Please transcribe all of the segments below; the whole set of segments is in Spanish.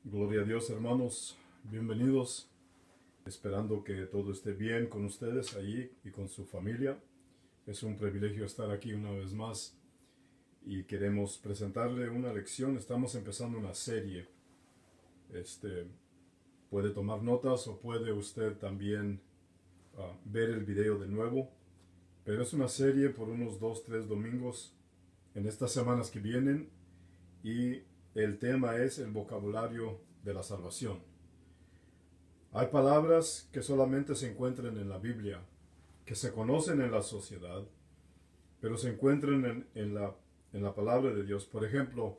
Gloria a Dios, hermanos, bienvenidos, esperando que todo esté bien con ustedes allí y con su familia. Es un privilegio estar aquí una vez más y queremos presentarle una lección. Estamos empezando una serie. Puede tomar notas o puede usted también ver el video de nuevo, pero es una serie por unos 2-3 domingos en estas semanas que vienen y el tema es el vocabulario de la salvación. Hay palabras que solamente se encuentran en la Biblia, que se conocen en la sociedad, pero se encuentran en la palabra de Dios. Por ejemplo,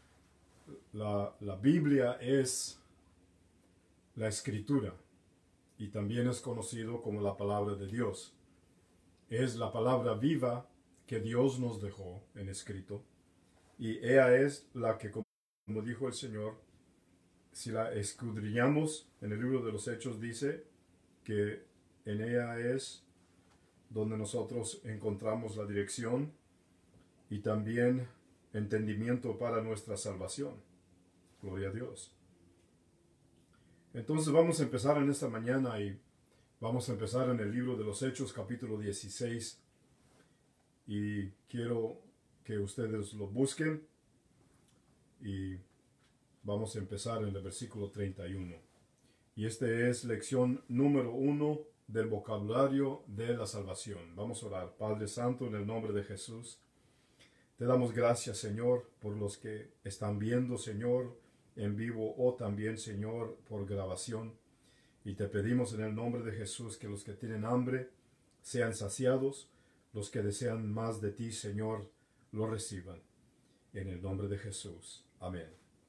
la Biblia es la Escritura y también es conocido como la palabra de Dios. Es la palabra viva que Dios nos dejó en escrito y ella es la que, como dijo el Señor, si la escudriñamos en el libro de los Hechos, dice que en ella es donde nosotros encontramos la dirección y también entendimiento para nuestra salvación. Gloria a Dios. Entonces vamos a empezar en esta mañana y vamos a empezar en el libro de los Hechos, capítulo 16. Y quiero que ustedes lo busquen y vamos a empezar en el versículo 31. Y esta es lección número 1 del vocabulario de la salvación. Vamos a orar. Padre Santo, en el nombre de Jesús, te damos gracias, Señor, por los que están viendo, Señor, en vivo o también, Señor, por grabación. Y te pedimos en el nombre de Jesús que los que tienen hambre sean saciados, los que desean más de ti, Señor, lo reciban. En el nombre de Jesús. Amén.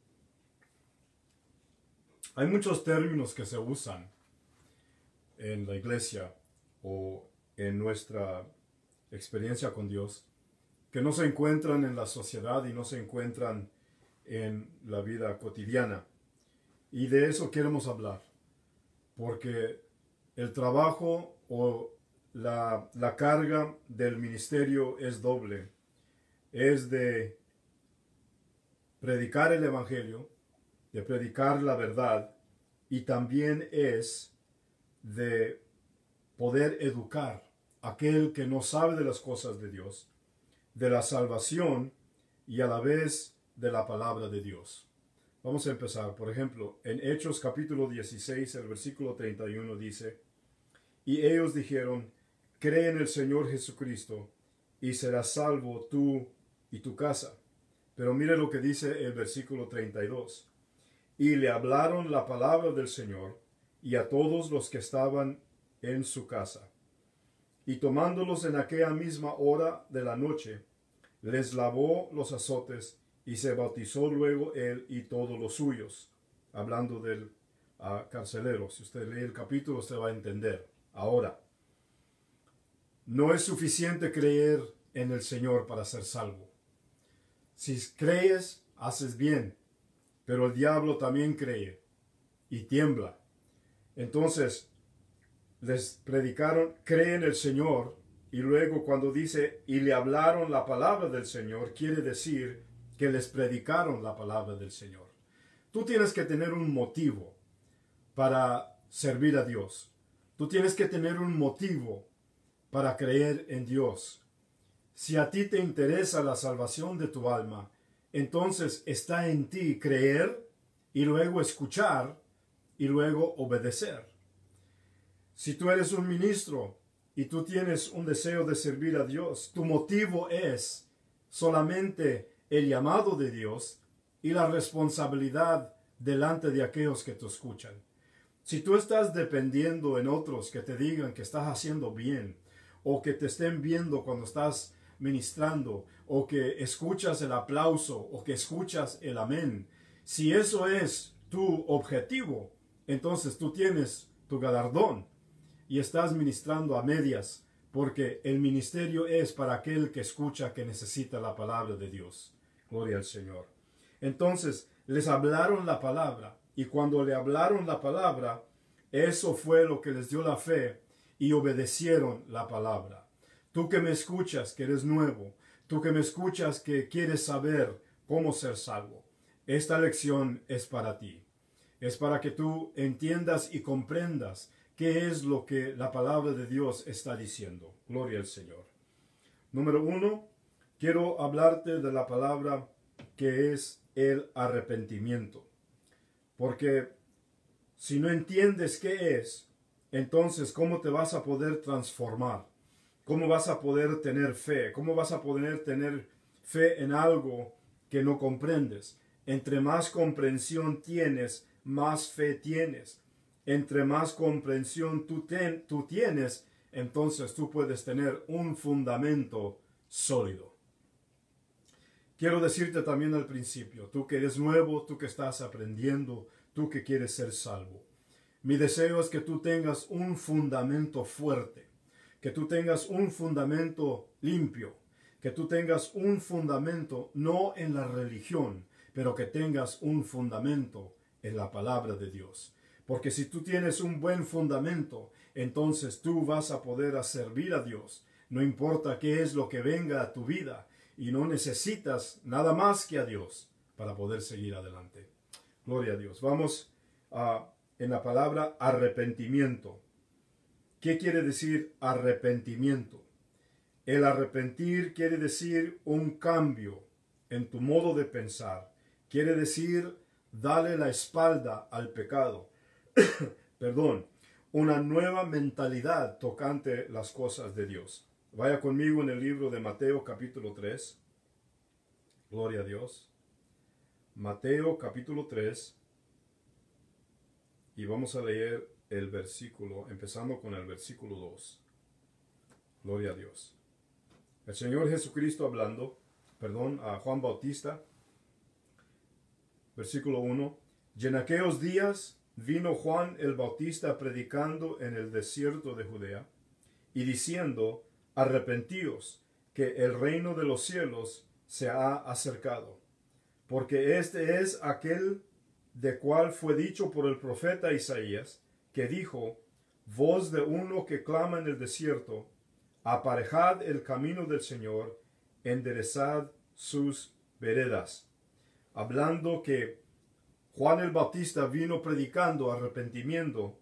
Hay muchos términos que se usan en la iglesia o en nuestra experiencia con Dios que no se encuentran en la sociedad y no se encuentran en la vida cotidiana. Y de eso queremos hablar, porque el trabajo o la carga del ministerio es doble. Es de predicar el Evangelio, de predicar la verdad, y también es de poder educar a aquel que no sabe de las cosas de Dios, de la salvación y a la vez de la palabra de Dios. Vamos a empezar. Por ejemplo, en Hechos capítulo 16, el versículo 31 dice: y ellos dijeron, cree en el Señor Jesucristo y serás salvo tú y tu casa. Pero mire lo que dice el versículo 32. Y le hablaron la palabra del Señor y a todos los que estaban en su casa. Y tomándolos en aquella misma hora de la noche, les lavó los azotes y se bautizó luego él y todos los suyos. Hablando del carcelero. Si usted lee el capítulo, usted va a entender. Ahora, no es suficiente creer en el Señor para ser salvo. Si crees, haces bien, pero el diablo también cree y tiembla. Entonces, les predicaron, cree en el Señor, y luego cuando dice, y le hablaron la palabra del Señor, quiere decir que les predicaron la palabra del Señor. Tú tienes que tener un motivo para servir a Dios. Tú tienes que tener un motivo para creer en Dios. Si a ti te interesa la salvación de tu alma, entonces está en ti creer y luego escuchar y luego obedecer. Si tú eres un ministro y tú tienes un deseo de servir a Dios, tu motivo es solamente el llamado de Dios y la responsabilidad delante de aquellos que te escuchan. Si tú estás dependiendo en otros que te digan que estás haciendo bien, o que te estén viendo cuando estás ministrando, o que escuchas el aplauso, o que escuchas el amén, si eso es tu objetivo, entonces tú tienes tu galardón y estás ministrando a medias, porque el ministerio es para aquel que escucha, que necesita la palabra de Dios. Gloria al Señor. Entonces les hablaron la palabra, y cuando le hablaron la palabra, eso fue lo que les dio la fe y obedecieron la palabra. Tú que me escuchas, que eres nuevo, tú que me escuchas, que quieres saber cómo ser salvo, esta lección es para ti. Es para que tú entiendas y comprendas qué es lo que la palabra de Dios está diciendo. Gloria al Señor. Número 1, quiero hablarte de la palabra que es el arrepentimiento. Porque si no entiendes qué es, entonces ¿cómo te vas a poder transformar? ¿Cómo vas a poder tener fe? ¿Cómo vas a poder tener fe en algo que no comprendes? Entre más comprensión tienes, más fe tienes. Entre más comprensión tú tienes, entonces tú puedes tener un fundamento sólido. Quiero decirte también al principio, tú que eres nuevo, tú que estás aprendiendo, tú que quieres ser salvo. Mi deseo es que tú tengas un fundamento fuerte, que tú tengas un fundamento limpio, que tú tengas un fundamento no en la religión, pero que tengas un fundamento en la palabra de Dios. Porque si tú tienes un buen fundamento, entonces tú vas a poder servir a Dios. No importa qué es lo que venga a tu vida, y no necesitas nada más que a Dios para poder seguir adelante. Gloria a Dios. Vamos en la palabra arrepentimiento. ¿Qué quiere decir arrepentimiento? El arrepentir quiere decir un cambio en tu modo de pensar. Quiere decir darle la espalda al pecado. Perdón, una nueva mentalidad tocante las cosas de Dios. Vaya conmigo en el libro de Mateo capítulo 3. Gloria a Dios. Mateo capítulo 3. Y vamos a leer el versículo, empezando con el versículo 2. Gloria a Dios. El Señor Jesucristo hablando, a Juan Bautista. Versículo 1. Y en aquellos días vino Juan el Bautista predicando en el desierto de Judea y diciendo: arrepentíos, que el reino de los cielos se ha acercado. Porque este es aquel de cual fue dicho por el profeta Isaías, que dijo: voz de uno que clama en el desierto, aparejad el camino del Señor, enderezad sus veredas. Hablando que Juan el Bautista vino predicando arrepentimiento,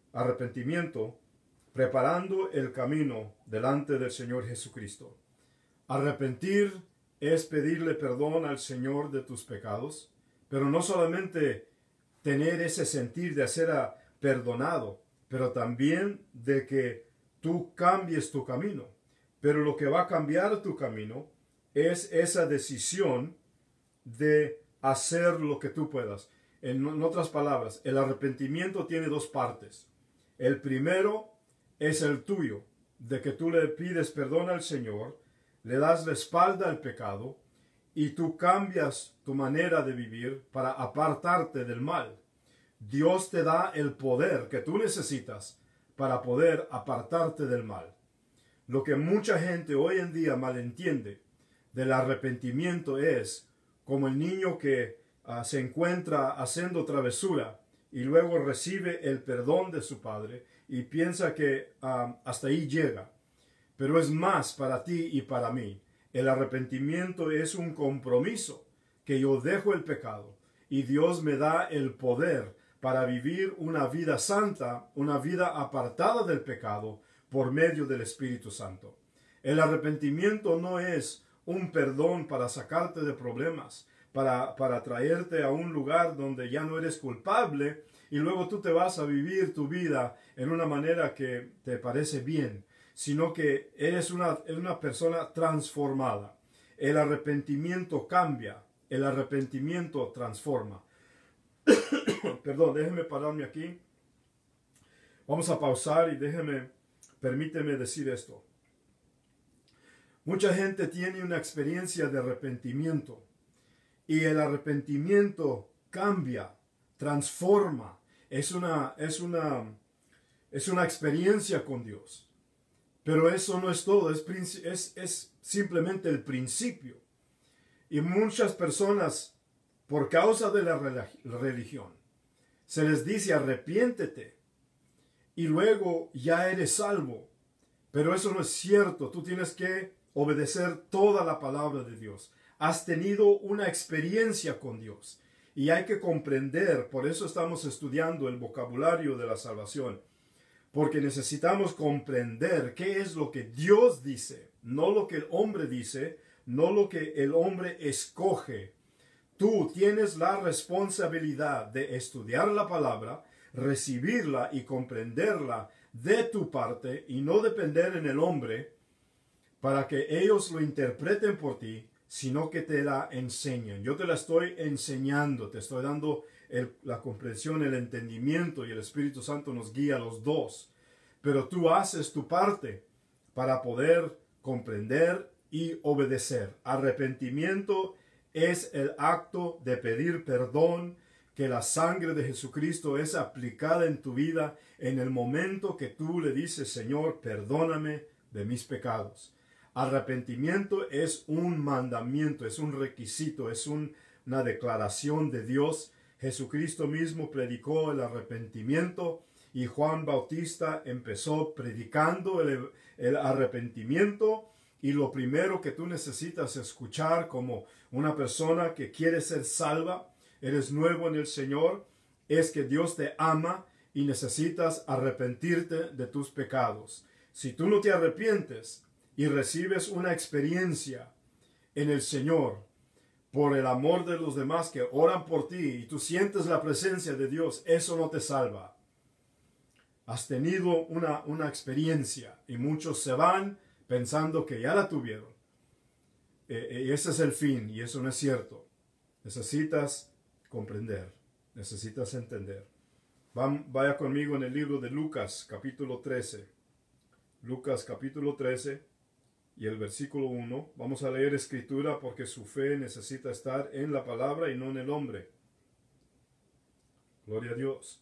preparando el camino delante del Señor Jesucristo. Arrepentir es pedirle perdón al Señor de tus pecados, pero no solamente tener ese sentir de ser perdonado, pero también de que tú cambies tu camino. Pero lo que va a cambiar tu camino es esa decisión de hacer lo que tú puedas. En otras palabras, el arrepentimiento tiene dos partes. El primero es el tuyo, de que tú le pides perdón al Señor, le das la espalda al pecado y tú cambias tu manera de vivir para apartarte del mal. Dios te da el poder que tú necesitas para poder apartarte del mal. Lo que mucha gente hoy en día malentiende del arrepentimiento es como el niño que se encuentra haciendo travesura y luego recibe el perdón de su padre y piensa que hasta ahí llega. Pero es más para ti y para mí. El arrepentimiento es un compromiso que yo dejo el pecado y Dios me da el poder para vivir una vida santa, una vida apartada del pecado por medio del Espíritu Santo. El arrepentimiento no es un perdón para sacarte de problemas, para traerte a un lugar donde ya no eres culpable y luego tú te vas a vivir tu vida en una manera que te parece bien, sino que eres una persona transformada. El arrepentimiento cambia, el arrepentimiento transforma. Perdón, déjeme pararme aquí. Vamos a pausar y permíteme decir esto. Mucha gente tiene una experiencia de arrepentimiento y el arrepentimiento cambia, transforma. Es una experiencia con Dios. Pero eso no es todo, es simplemente el principio. Y muchas personas, por causa de la religión, se les dice arrepiéntete y luego ya eres salvo. Pero eso no es cierto, tú tienes que obedecer toda la palabra de Dios. Has tenido una experiencia con Dios Y hay que comprender, por eso estamos estudiando el vocabulario de la salvación, porque necesitamos comprender qué es lo que Dios dice, no lo que el hombre dice, no lo que el hombre escoge. Tú tienes la responsabilidad de estudiar la palabra, recibirla y comprenderla de tu parte y no depender en el hombre para que ellos lo interpreten por ti, sino que te la enseñen. Yo te la estoy enseñando, te estoy dando la comprensión, el entendimiento, y el Espíritu Santo nos guía a los dos. Pero tú haces tu parte para poder comprender y obedecer. Arrepentimiento es el acto de pedir perdón, que la sangre de Jesucristo es aplicada en tu vida en el momento que tú le dices, Señor, perdóname de mis pecados. Arrepentimiento es un mandamiento, es un requisito, es una declaración de Dios. Jesucristo mismo predicó el arrepentimiento y Juan Bautista empezó predicando el arrepentimiento. Y lo primero que tú necesitas escuchar como una persona que quiere ser salva, eres nuevo en el Señor, es que Dios te ama y necesitas arrepentirte de tus pecados. Si tú no te arrepientes y recibes una experiencia en el Señor por el amor de los demás que oran por ti y tú sientes la presencia de Dios, eso no te salva. Has tenido una experiencia y muchos se van pensando que ya la tuvieron. Y ese es el fin, y eso no es cierto. Necesitas comprender, necesitas entender. Vaya conmigo en el libro de Lucas, capítulo 13. Lucas, capítulo 13, y el versículo 1. Vamos a leer escritura porque su fe necesita estar en la palabra y no en el hombre. Gloria a Dios.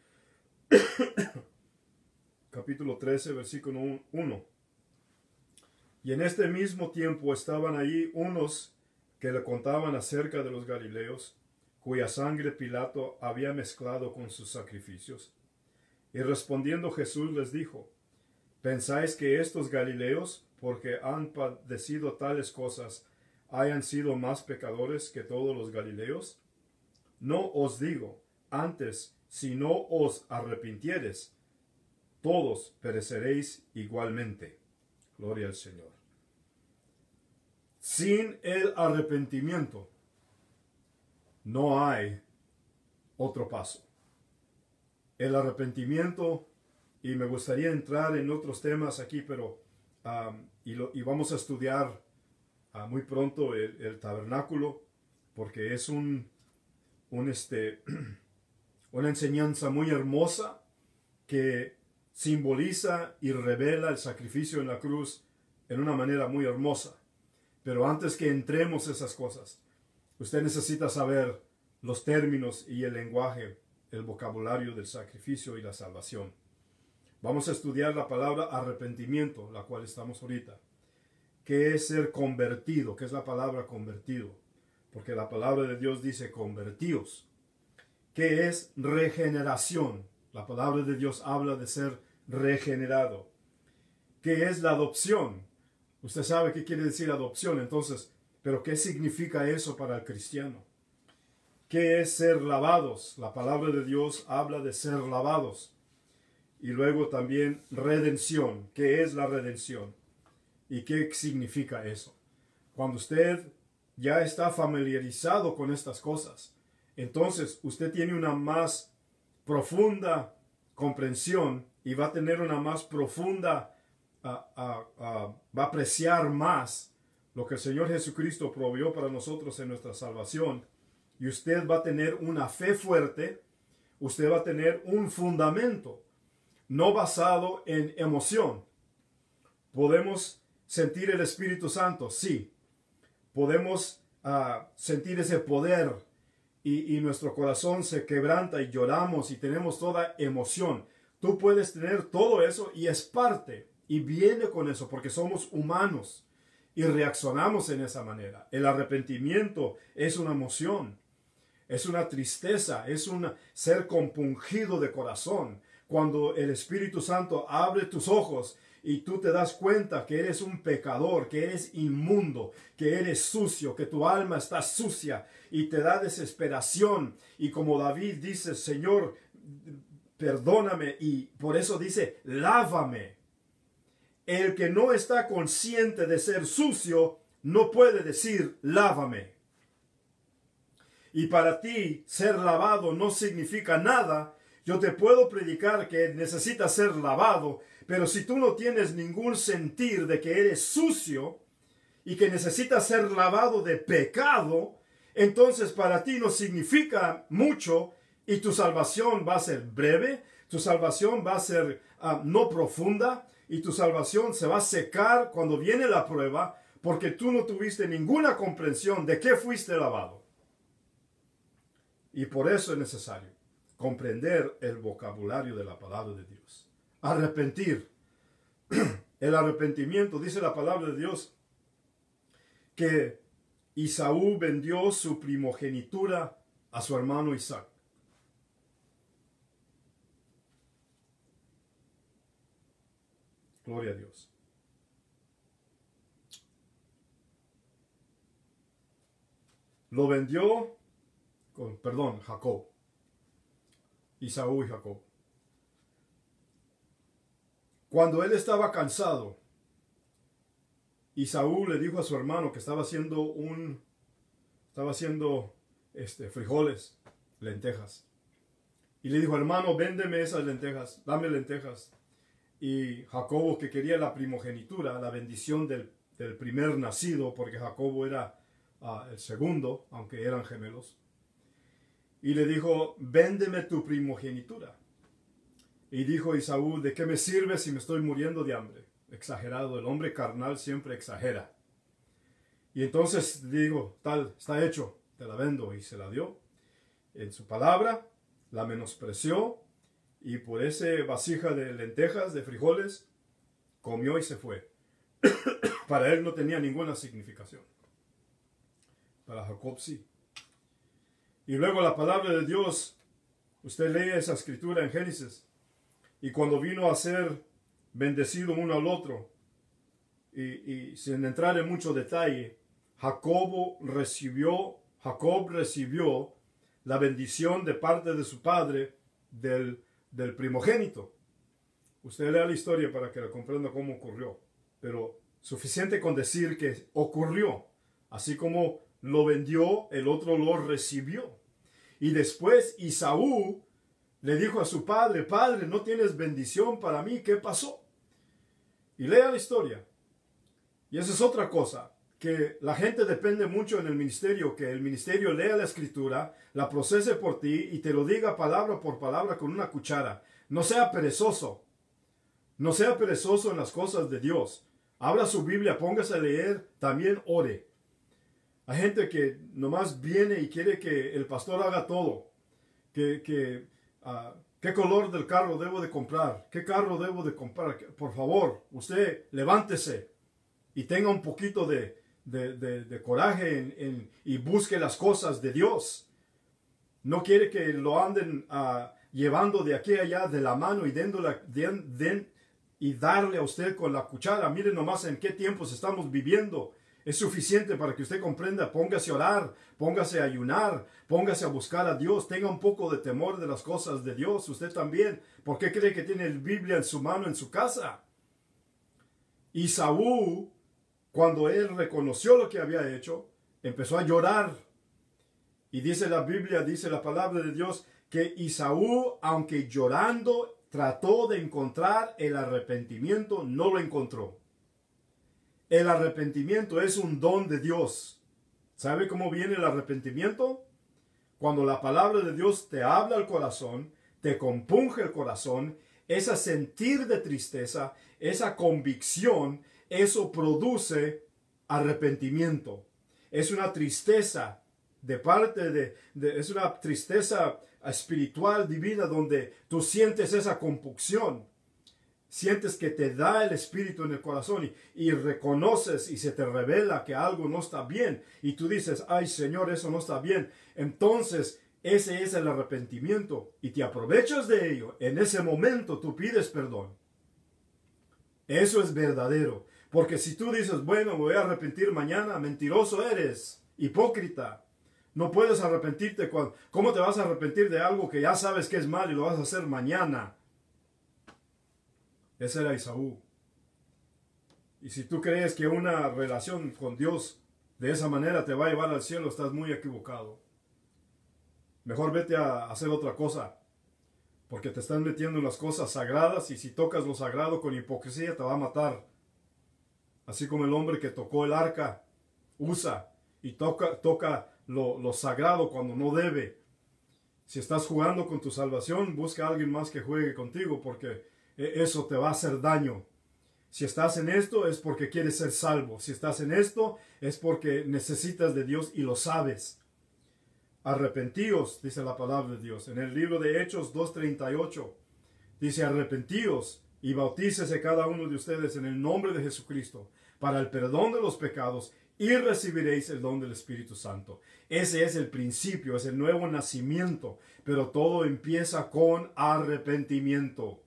Capítulo 13, versículo 1. Y en este mismo tiempo estaban allí unos que le contaban acerca de los galileos, cuya sangre Pilato había mezclado con sus sacrificios. Y respondiendo Jesús les dijo, ¿pensáis que estos galileos, porque han padecido tales cosas, hayan sido más pecadores que todos los galileos? No os digo, antes, si no os arrepintiereis, todos pereceréis igualmente. Gloria al Señor. Sin el arrepentimiento no hay otro paso. El arrepentimiento, y me gustaría entrar en otros temas aquí, pero y vamos a estudiar muy pronto el tabernáculo, porque es una enseñanza muy hermosa que simboliza y revela el sacrificio en la cruz en una manera muy hermosa. Pero antes que entremos a esas cosas, usted necesita saber los términos y el lenguaje, el vocabulario del sacrificio y la salvación. Vamos a estudiar la palabra arrepentimiento, la cual estamos ahorita. ¿Qué es ser convertido? ¿Qué es la palabra convertido? Porque la palabra de Dios dice convertíos. ¿Qué es regeneración? La palabra de Dios habla de ser regenerado. ¿Qué es la adopción? Usted sabe qué quiere decir adopción, entonces, pero ¿qué significa eso para el cristiano? ¿Qué es ser lavados? La palabra de Dios habla de ser lavados. Y luego también redención. ¿Qué es la redención? ¿Y qué significa eso? Cuando usted ya está familiarizado con estas cosas, entonces usted tiene una más profunda comprensión y va a tener una más profunda, va a apreciar más lo que el Señor Jesucristo proveyó para nosotros en nuestra salvación. Y usted va a tener una fe fuerte, usted va a tener un fundamento, no basado en emoción. Podemos sentir el Espíritu Santo, sí. Podemos sentir ese poder y nuestro corazón se quebranta y lloramos y tenemos toda emoción. Tú puedes tener todo eso y es parte y viene con eso porque somos humanos y reaccionamos en esa manera. El arrepentimiento es una emoción, es una tristeza, es un ser compungido de corazón. Cuando el Espíritu Santo abre tus ojos y tú te das cuenta que eres un pecador, que eres inmundo, que eres sucio, que tu alma está sucia y te da desesperación. Y como David dice, Señor, perdóname, y por eso dice, lávame. El que no está consciente de ser sucio no puede decir, lávame. Y para ti ser lavado no significa nada. Yo te puedo predicar que necesitas ser lavado, pero si tú no tienes ningún sentir de que eres sucio y que necesitas ser lavado de pecado, entonces para ti no significa mucho y tu salvación va a ser breve, tu salvación va a ser no profunda y tu salvación se va a secar cuando viene la prueba porque tú no tuviste ninguna comprensión de qué fuiste lavado. Y por eso es necesario comprender el vocabulario de la palabra de Dios. Arrepentir. El arrepentimiento, dice la palabra de Dios, que Esaú vendió su primogenitura a su hermano Isaac. Gloria a Dios. Lo vendió, Jacob. Esaú y Jacob. Cuando él estaba cansado, Esaú le dijo a su hermano que estaba haciendo frijoles, lentejas. Y le dijo, hermano, véndeme esas lentejas, dame lentejas. Y Jacobo, que quería la primogenitura, la bendición del primer nacido, porque Jacobo era el segundo, aunque eran gemelos. Y le dijo, véndeme tu primogenitura. Y dijo Esaú, ¿de qué me sirve si me estoy muriendo de hambre? Exagerado, el hombre carnal siempre exagera. Y entonces digo, tal, está hecho, te la vendo. Y se la dio en su palabra, la menospreció, y por ese vasija de lentejas, de frijoles, comió y se fue. Para él no tenía ninguna significación. Para Jacob sí. Y luego la palabra de Dios, usted lee esa escritura en Génesis, y cuando vino a ser bendecido uno al otro, y sin entrar en mucho detalle, Jacob recibió la bendición de parte de su padre del primogénito. Usted lea la historia para que la comprenda cómo ocurrió, pero suficiente con decir que ocurrió. Así como lo vendió, el otro lo recibió. Y después Esaú le dijo a su padre, padre, ¿no tienes bendición para mí? ¿Qué pasó? Y lea la historia. Y esa es otra cosa, que la gente depende mucho en el ministerio, que el ministerio lea la escritura, la procese por ti y te lo diga palabra por palabra con una cuchara. No sea perezoso. No sea perezoso en las cosas de Dios. Abra su Biblia, póngase a leer, también ore. Hay gente que nomás viene y quiere que el pastor haga todo. ¿Qué color del carro debo de comprar? ¿Qué carro debo de comprar? Por favor, usted levántese y tenga un poquito de coraje y busque las cosas de Dios. No quiere que lo anden llevando de aquí a allá de la mano y y darle a usted con la cuchara. Miren nomás en qué tiempos estamos viviendo. Es suficiente para que usted comprenda. Póngase a orar, póngase a ayunar, póngase a buscar a Dios. Tenga un poco de temor de las cosas de Dios. Usted también. ¿Por qué cree que tiene la Biblia en su mano, en su casa? Esaú, cuando él reconoció lo que había hecho, empezó a llorar. Y dice la Biblia, dice la palabra de Dios, que Esaú, aunque llorando, trató de encontrar el arrepentimiento, no lo encontró. El arrepentimiento es un don de Dios. ¿Sabe cómo viene el arrepentimiento? Cuando la palabra de Dios te habla al corazón, te compunge el corazón, ese sentir de tristeza, esa convicción, eso produce arrepentimiento. Es una tristeza es una tristeza espiritual, divina, donde tú sientes esa compunción. Sientes que te da el Espíritu en el corazón y reconoces y se te revela que algo no está bien. Y tú dices, ay Señor, eso no está bien. Entonces, ese es el arrepentimiento. Y te aprovechas de ello. En ese momento tú pides perdón. Eso es verdadero. Porque si tú dices, bueno, me voy a arrepentir mañana, mentiroso eres, hipócrita. No puedes arrepentirte. ¿Cómo te vas a arrepentir de algo que ya sabes que es mal y lo vas a hacer mañana? Ese era Esaú. Y si tú crees que una relación con Dios de esa manera te va a llevar al cielo, estás muy equivocado. Mejor vete a hacer otra cosa. Porque te están metiendo en las cosas sagradas y si tocas lo sagrado con hipocresía te va a matar. Así como el hombre que tocó el arca, usa y toca lo sagrado cuando no debe. Si estás jugando con tu salvación, busca a alguien más que juegue contigo porque eso te va a hacer daño. Si estás en esto es porque quieres ser salvo. Si estás en esto es porque necesitas de Dios y lo sabes. Arrepentíos, dice la palabra de Dios. En el libro de Hechos 2:38 dice: arrepentíos y bautícese cada uno de ustedes en el nombre de Jesucristo para el perdón de los pecados y recibiréis el don del Espíritu Santo. Ese es el principio, es el nuevo nacimiento, pero todo empieza con arrepentimiento.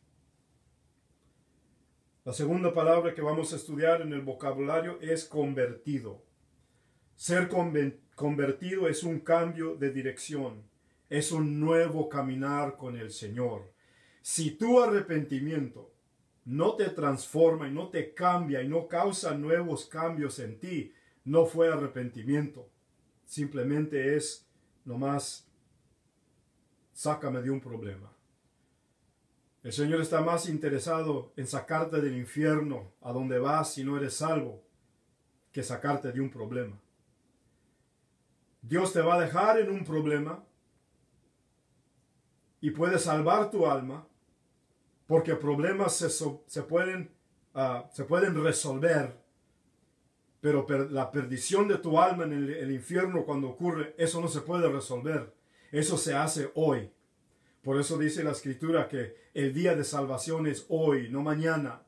La segunda palabra que vamos a estudiar en el vocabulario es convertido. Ser convertido es un cambio de dirección, es un nuevo caminar con el Señor. Si tu arrepentimiento no te transforma y no te cambia y no causa nuevos cambios en ti, no fue arrepentimiento. Simplemente es nomás, sácame de un problema. El Señor está más interesado en sacarte del infierno a donde vas si no eres salvo que sacarte de un problema. Dios te va a dejar en un problema y puede salvar tu alma porque problemas se pueden resolver, pero la perdición de tu alma en el infierno cuando ocurre, eso no se puede resolver. Eso se hace hoy. Por eso dice la Escritura que el día de salvación es hoy, no mañana.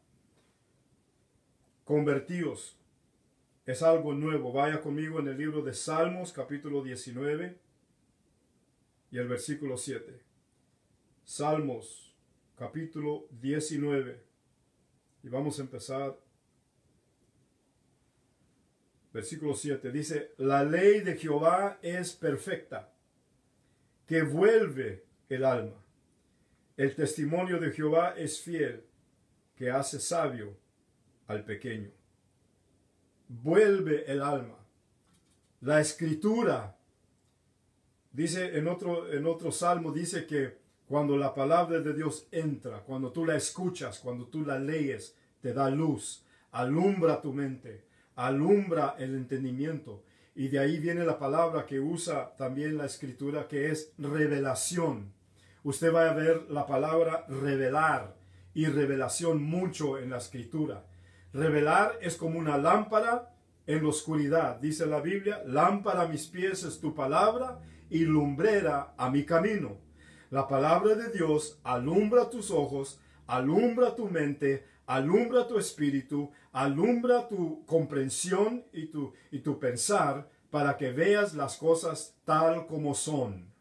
Convertíos. Es algo nuevo. Vaya conmigo en el libro de Salmos, capítulo 19 y el versículo 7. Salmos, capítulo 19. Y vamos a empezar. Versículo 7. Dice: la ley de Jehová es perfecta, que vuelve el alma. El testimonio de Jehová es fiel, que hace sabio al pequeño. Vuelve el alma. La Escritura, dice en otro salmo, dice que cuando la palabra de Dios entra, cuando tú la escuchas, cuando tú la lees, te da luz, alumbra tu mente, alumbra el entendimiento. Y de ahí viene la palabra que usa también la Escritura, que es revelación. Usted va a ver la palabra revelar y revelación mucho en la Escritura. Revelar es como una lámpara en la oscuridad. Dice la Biblia: lámpara a mis pies es tu palabra y lumbrera a mi camino. La palabra de Dios alumbra tus ojos, alumbra tu mente, alumbra tu espíritu, alumbra tu comprensión y tu pensar para que veas las cosas tal como son.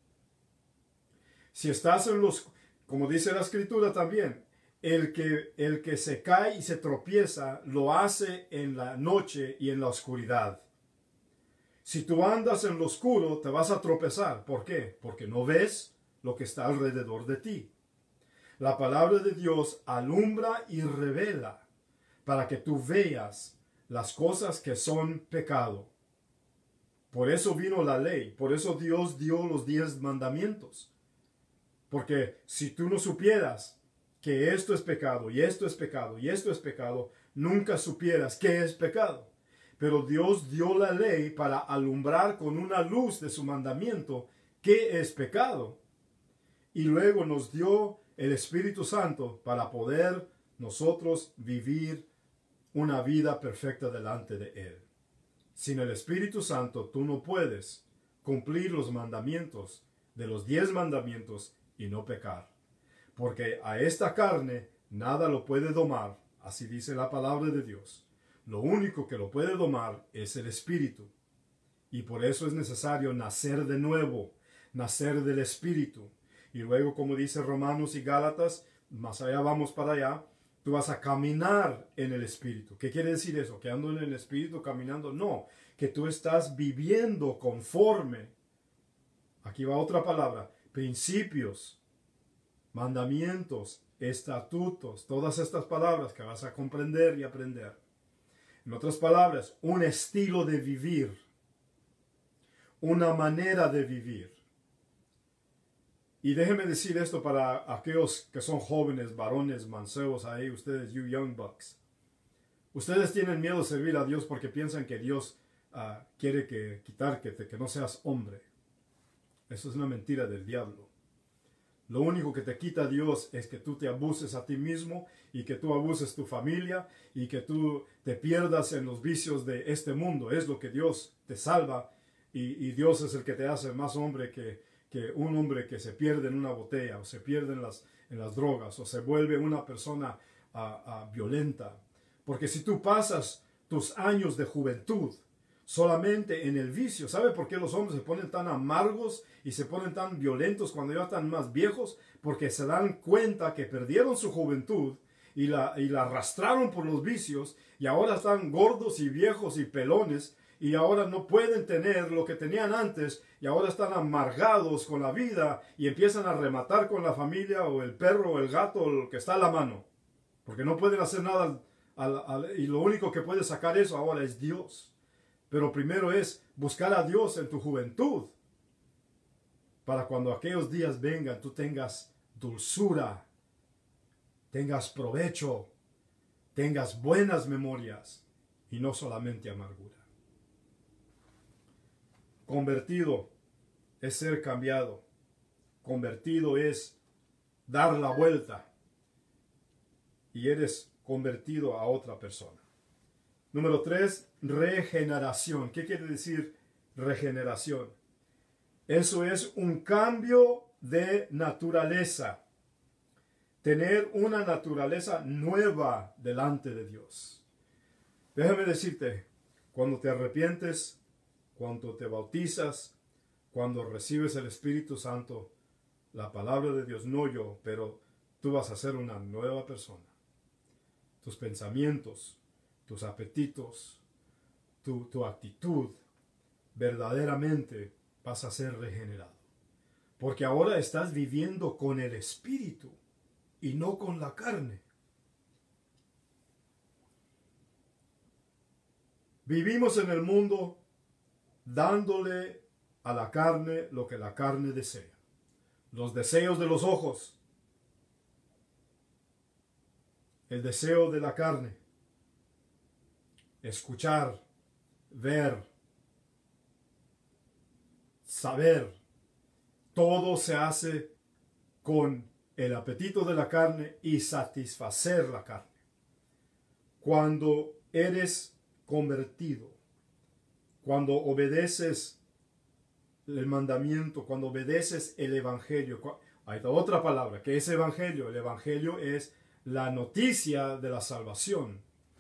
Si estás como dice la Escritura también, el que se cae y se tropieza lo hace en la noche y en la oscuridad. Si tú andas en lo oscuro te vas a tropezar. ¿Por qué? Porque no ves lo que está alrededor de ti. La palabra de Dios alumbra y revela para que tú veas las cosas que son pecado. Por eso vino la ley, por eso Dios dio los 10 mandamientos. Porque si tú no supieras que esto es pecado, y esto es pecado, y esto es pecado, nunca supieras qué es pecado. Pero Dios dio la ley para alumbrar con una luz de su mandamiento qué es pecado. Y luego nos dio el Espíritu Santo para poder nosotros vivir una vida perfecta delante de Él. Sin el Espíritu Santo tú no puedes cumplir los mandamientos de los 10 mandamientos y no pecar. Porque a esta carne nada lo puede domar, así dice la palabra de Dios. Lo único que lo puede domar es el Espíritu. Y por eso es necesario nacer de nuevo, nacer del Espíritu. Y luego, como dice Romanos y Gálatas, más allá vamos para allá, Tú vas a caminar en el Espíritu. ¿Qué quiere decir eso? ¿Que ando en el Espíritu caminando? No, que tú estás viviendo conforme. Aquí va otra palabra. Principios, mandamientos, estatutos. Todas estas palabras que vas a comprender y aprender. En otras palabras, un estilo de vivir. Una manera de vivir. Y déjenme decir esto para aquellos que son jóvenes, varones, mancebos ahí, ustedes, you young bucks. Ustedes tienen miedo de servir a Dios porque piensan que Dios quiere que no seas hombre. Eso es una mentira del diablo. Lo único que te quita Dios es que tú te abuses a ti mismo y que tú abuses tu familia y que tú te pierdas en los vicios de este mundo. Es lo que Dios te salva y Dios es el que te hace más hombre que un hombre que se pierde en una botella o se pierde en las drogas o se vuelve una persona violenta. Porque si tú pasas tus años de juventud solamente en el vicio, ¿sabe por qué los hombres se ponen tan amargos y se ponen tan violentos cuando ya están más viejos? Porque se dan cuenta que perdieron su juventud y la arrastraron por los vicios y ahora están gordos y viejos y pelones y ahora no pueden tener lo que tenían antes y ahora están amargados con la vida y empiezan a rematar con la familia o el perro o el gato o lo que está a la mano. Porque no pueden hacer nada y lo único que puede sacar eso ahora es Dios. Pero primero es buscar a Dios en tu juventud para cuando aquellos días vengan tú tengas dulzura, tengas provecho, tengas buenas memorias y no solamente amargura. Convertido es ser cambiado. Convertido es dar la vuelta. Y eres convertido a otra persona. Número 3, regeneración. ¿Qué quiere decir regeneración? Eso es un cambio de naturaleza. Tener una naturaleza nueva delante de Dios. Déjame decirte, cuando te arrepientes, cuando te bautizas, cuando recibes el Espíritu Santo, la palabra de Dios, no yo, pero tú vas a ser una nueva persona. Tus pensamientos, tus apetitos, tu actitud, verdaderamente vas a ser regenerado. Porque ahora estás viviendo con el Espíritu y no con la carne. Vivimos en el mundo dándole a la carne lo que la carne desea. Los deseos de los ojos, el deseo de la carne, escuchar, ver, saber, todo se hace con el apetito de la carne y satisfacer la carne. Cuando eres convertido, cuando obedeces el mandamiento, cuando obedeces el evangelio, hay otra palabra, que es evangelio. El evangelio es la noticia de la salvación.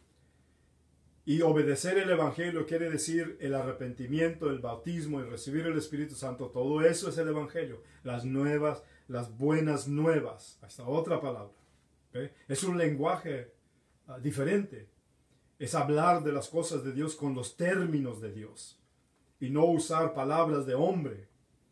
Y obedecer el evangelio quiere decir el arrepentimiento, el bautismo, el recibir el Espíritu Santo. Todo eso es el evangelio. Las nuevas, las buenas nuevas. Hasta otra palabra. ¿Okay? Es un lenguaje diferente. Es hablar de las cosas de Dios con los términos de Dios. Y no usar palabras de hombre.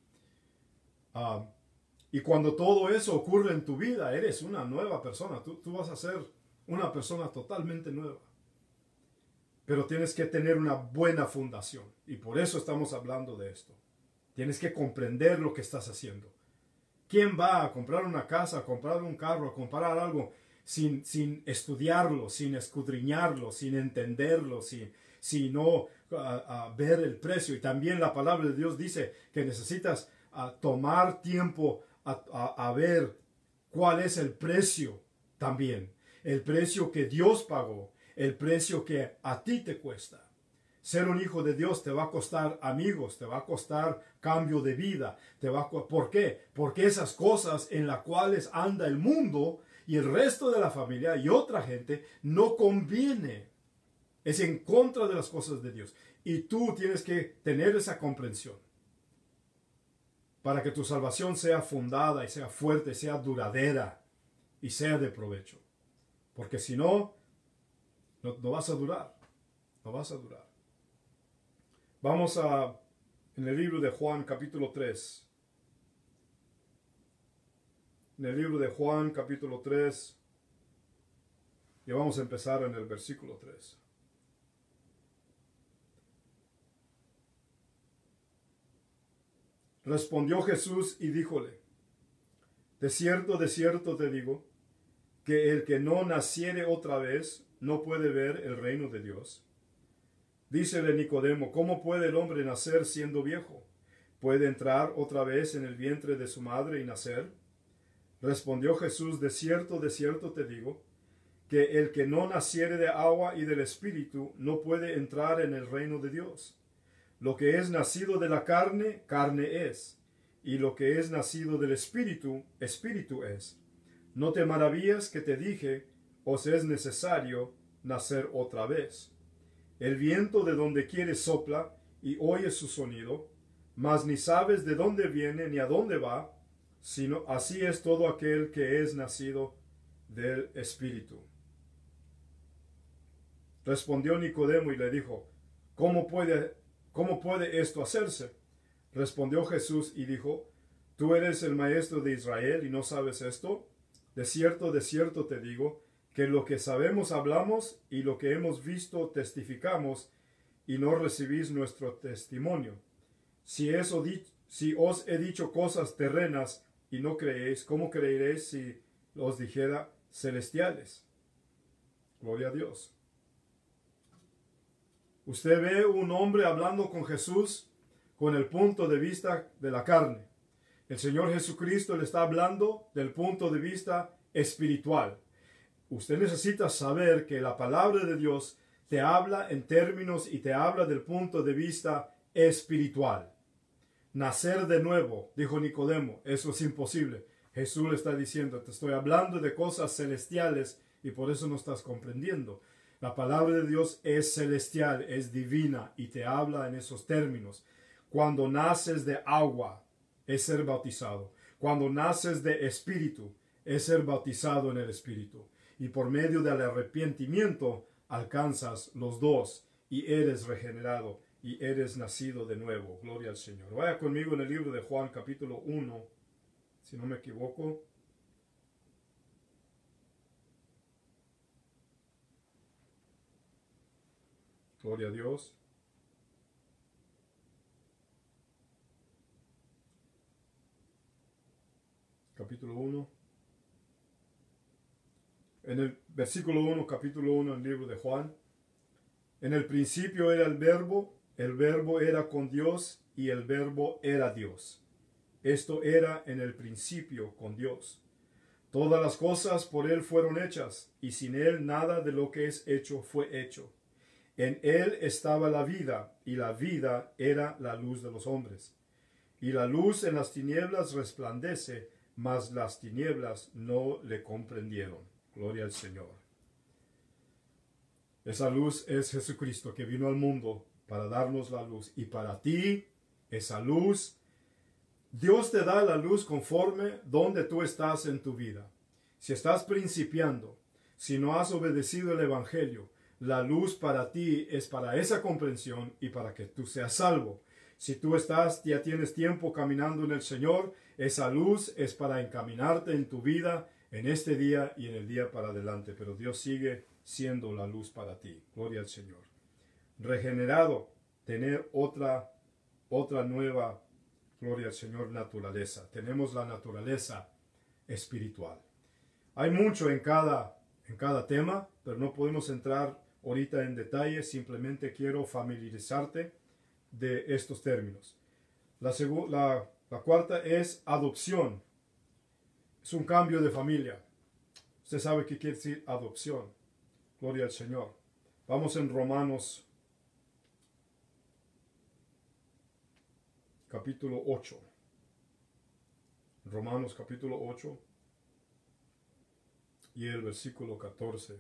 Y cuando todo eso ocurre en tu vida, eres una nueva persona. Tú vas a ser una persona totalmente nueva. Pero tienes que tener una buena fundación. Y por eso estamos hablando de esto. Tienes que comprender lo que estás haciendo. ¿Quién va a comprar una casa, a comprar un carro, a comprar algo sin estudiarlo, sin escudriñarlo, sin entenderlo, sin no ver el precio? Y también la palabra de Dios dice que necesitas tomar tiempo a ver cuál es el precio también. El precio que Dios pagó, el precio que a ti te cuesta. Ser un hijo de Dios te va a costar amigos, te va a costar cambio de vida. ¿Por qué? Porque esas cosas en las cuales anda el mundo y el resto de la familia y otra gente no conviene. Es en contra de las cosas de Dios. Y tú tienes que tener esa comprensión para que tu salvación sea fundada y sea fuerte, sea duradera y sea de provecho. porque si no, no vas a durar, no vas a durar. Vamos en el libro de Juan capítulo 3. En el libro de Juan capítulo 3, y vamos a empezar en el versículo 3. Respondió Jesús y díjole: de cierto te digo, que el que no naciere otra vez no puede ver el reino de Dios. Dícele Nicodemo: ¿cómo puede el hombre nacer siendo viejo? ¿Puede entrar otra vez en el vientre de su madre y nacer? Respondió Jesús: de cierto te digo, que el que no naciere de agua y del Espíritu no puede entrar en el reino de Dios. Lo que es nacido de la carne, carne es, y lo que es nacido del Espíritu, Espíritu es. No te maravillas que te dije: os es necesario nacer otra vez. El viento de donde quiere sopla, y oyes su sonido, mas ni sabes de dónde viene ni a dónde va, sino así es todo aquel que es nacido del Espíritu. Respondió Nicodemo y le dijo: ¿Cómo puede esto hacerse? Respondió Jesús y dijo: ¿tú eres el maestro de Israel y no sabes esto? De cierto te digo, que lo que sabemos hablamos, y lo que hemos visto testificamos, y no recibís nuestro testimonio. Si os he dicho cosas terrenas y no creéis, ¿cómo creeréis si os dijera celestiales? Gloria a Dios. Usted ve un hombre hablando con Jesús con el punto de vista de la carne. El Señor Jesucristo le está hablando del punto de vista espiritual. Usted necesita saber que la palabra de Dios te habla en términos y te habla del punto de vista espiritual. Nacer de nuevo, dijo Nicodemo, eso es imposible. Jesús le está diciendo: te estoy hablando de cosas celestiales y por eso no estás comprendiendo. La palabra de Dios es celestial, es divina y te habla en esos términos. Cuando naces de agua, es ser bautizado. Cuando naces de espíritu, es ser bautizado en el Espíritu. Y por medio del arrepentimiento alcanzas los dos y eres regenerado y eres nacido de nuevo. Gloria al Señor. Vaya conmigo en el libro de Juan capítulo 1, si no me equivoco. Gloria a Dios. Capítulo 1. En el versículo 1, capítulo 1, el libro de Juan. En el principio era el verbo era con Dios y el verbo era Dios. Esto era en el principio con Dios. Todas las cosas por Él fueron hechas, y sin Él nada de lo que es hecho fue hecho. En Él estaba la vida, y la vida era la luz de los hombres. Y la luz en las tinieblas resplandece, mas las tinieblas no le comprendieron. Gloria al Señor. Esa luz es Jesucristo, que vino al mundo para darnos la luz. Y para ti, esa luz, Dios te da la luz conforme donde tú estás en tu vida. Si estás principiando, si no has obedecido el Evangelio, la luz para ti es para esa comprensión y para que tú seas salvo. Si tú ya tienes tiempo caminando en el Señor, esa luz es para encaminarte en tu vida en este día y en el día para adelante. Pero Dios sigue siendo la luz para ti. Gloria al Señor. Regenerado, tener otra nueva, gloria al Señor, naturaleza. Tenemos la naturaleza espiritual. Hay mucho en cada tema, pero no podemos entrar ahorita en detalle. Simplemente quiero familiarizarte de estos términos. La cuarta es adopción. Es un cambio de familia. Usted sabe qué quiere decir adopción. Gloria al Señor. Vamos en Romanos capítulo 8. Romanos capítulo 8 y el versículo 14.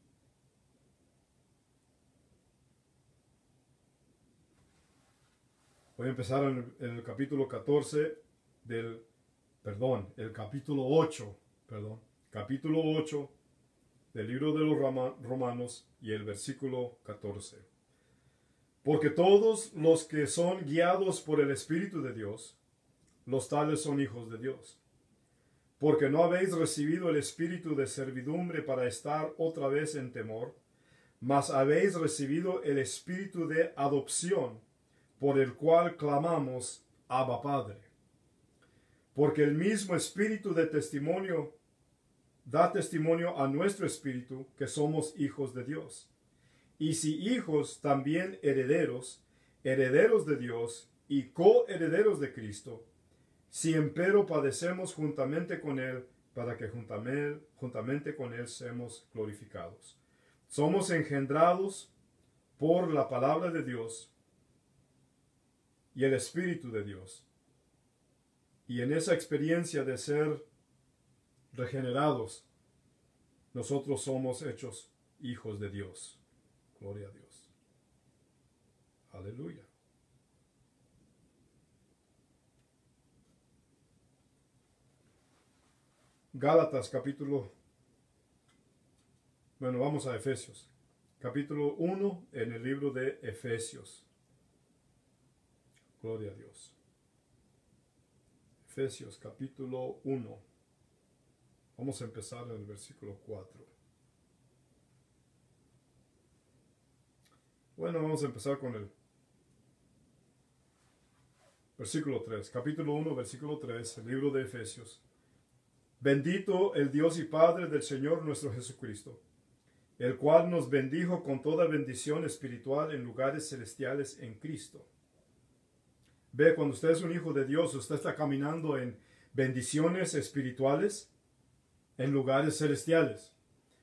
Voy a empezar en el capítulo 14 el capítulo 8, capítulo 8 del libro de los Romanos y el versículo 14. Porque todos los que son guiados por el Espíritu de Dios, los tales son hijos de Dios. Porque no habéis recibido el espíritu de servidumbre para estar otra vez en temor, mas habéis recibido el espíritu de adopción, por el cual clamamos, Abba Padre. Porque el mismo espíritu de testimonio da testimonio a nuestro espíritu que somos hijos de Dios. Y si hijos, también herederos, herederos de Dios y coherederos de Cristo, si empero padecemos juntamente con Él, para que juntamente con Él seamos glorificados. Somos engendrados por la palabra de Dios y el Espíritu de Dios. Y en esa experiencia de ser regenerados, nosotros somos hechos hijos de Dios. Gloria a Dios. Aleluya. Gálatas vamos a Efesios. Capítulo 1 en el libro de Efesios. Gloria a Dios. Efesios capítulo 1. Vamos a empezar en el versículo 4. Bueno, vamos a empezar con el versículo 3. Capítulo 1, versículo 3, el libro de Efesios. Bendito el Dios y Padre del Señor nuestro Jesucristo, el cual nos bendijo con toda bendición espiritual en lugares celestiales en Cristo. Ve, cuando usted es un hijo de Dios, usted está caminando en bendiciones espirituales en lugares celestiales.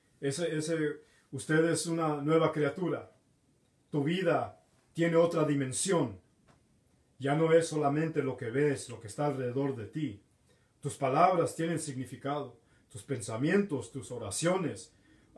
Usted es una nueva criatura. Tu vida tiene otra dimensión. Ya no es solamente lo que ves, lo que está alrededor de ti. Tus palabras tienen significado. Tus pensamientos, tus oraciones.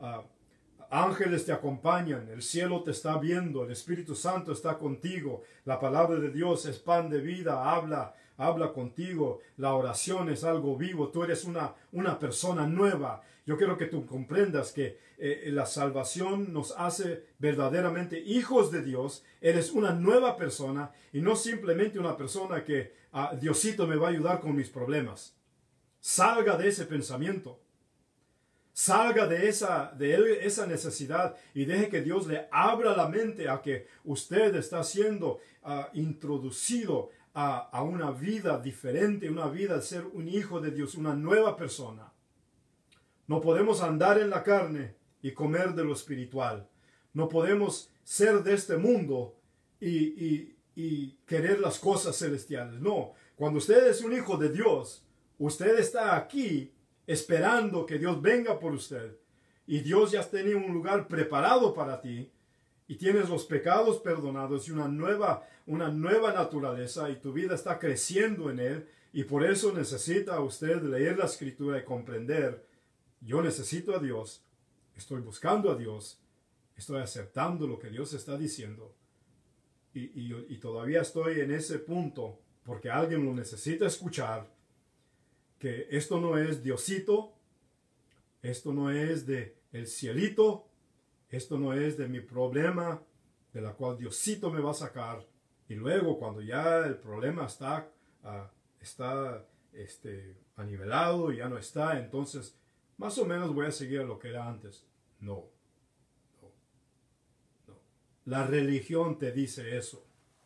Ángeles te acompañan, el cielo te está viendo, el Espíritu Santo está contigo, la palabra de Dios es pan de vida, habla contigo, la oración es algo vivo, tú eres una persona nueva. Yo quiero que tú comprendas que la salvación nos hace verdaderamente hijos de Dios, eres una nueva persona y no simplemente una persona que Diosito me va a ayudar con mis problemas. Salga de ese pensamiento. Salga de esa necesidad y deje que Dios le abra la mente a que usted está siendo introducido a una vida diferente, una vida de ser un hijo de Dios, una nueva persona. No podemos andar en la carne y comer de lo espiritual. No podemos ser de este mundo y querer las cosas celestiales. No, cuando usted es un hijo de Dios, usted está aquí esperando que Dios venga por usted. Y Dios ya tiene un lugar preparado para ti. Y tienes los pecados perdonados y una nueva naturaleza. Y tu vida está creciendo en Él. Y por eso necesita usted leer la Escritura y comprender. Yo necesito a Dios. Estoy buscando a Dios. Estoy aceptando lo que Dios está diciendo. Y todavía estoy en ese punto porque alguien lo necesita escuchar. Que esto no es Diosito, esto no es de el cielito, esto no es de mi problema, de la cual Diosito me va a sacar. Y luego cuando ya el problema está anivelado y ya no está, entonces más o menos voy a seguir lo que era antes. No. La religión te dice eso.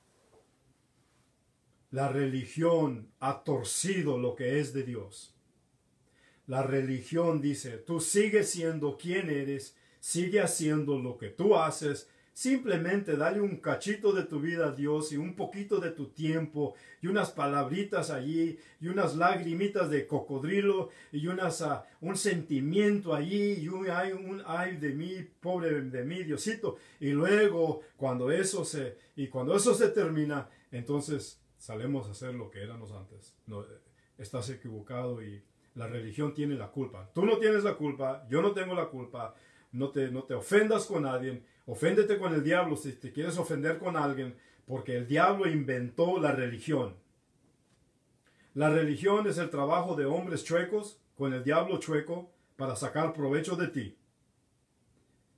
La religión ha torcido lo que es de Dios. La religión dice, tú sigues siendo quien eres, sigue haciendo lo que tú haces, simplemente dale un cachito de tu vida a Dios y un poquito de tu tiempo y unas palabritas allí y unas lagrimitas de cocodrilo y un sentimiento allí y un ay de mí, pobre de mí, Diosito. Y luego cuando eso se termina, entonces salemos a hacer lo que éramos antes. No, estás equivocado y la religión tiene la culpa. Tú no tienes la culpa, yo no tengo la culpa. No te ofendas con nadie. Oféndete con el diablo si te quieres ofender con alguien, porque el diablo inventó la religión. La religión es el trabajo de hombres chuecos con el diablo chueco para sacar provecho de ti.